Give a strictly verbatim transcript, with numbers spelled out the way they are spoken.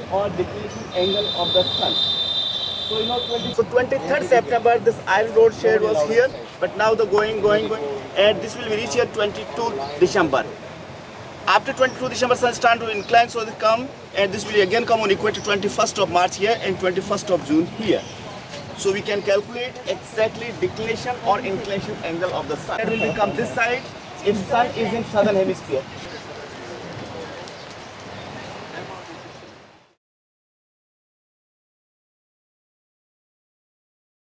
or declination angle of the sun. So you know, twenty, so twenty-third September, this iron road shade was here, but now the going, going, going, and this will be reached here twenty-second December. After twenty-second December, sun start to incline, so they come, and this will again come on equator twenty-first of March here and twenty-first of June here. So we can calculate exactly declination or inclination angle of the sun. It will become this side if sun is in southern hemisphere.